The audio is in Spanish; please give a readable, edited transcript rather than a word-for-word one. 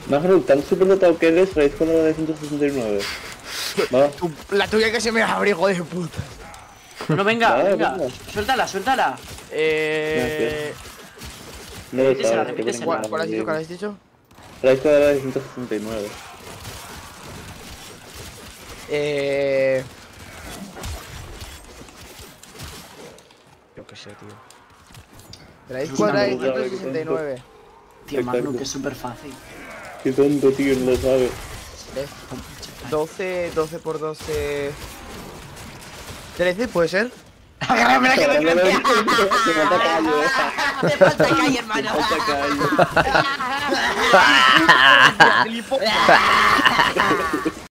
Magno, tan superdotado que eres, raíz cuadrada de 169. Va. La tuya que se me abre, hijo de puta. No, venga, Vale, venga. venga. Suéltala, suéltala. No lo Repítesela, sabes, repítesela. ¿Cuál has dicho? ¿Cuál has dicho? Raíz cuadrada de 169. Yo qué sé, tío. Raíz Es cuadrada de una 169. Tío, Magno, Exacto. que es súper fácil. Qué tonto, tío, no lo sabe. 12 por 12. 13, ¿puede ser? Agárrame la que me Me falta callo, Me falta calle, hermano. Me falta callo.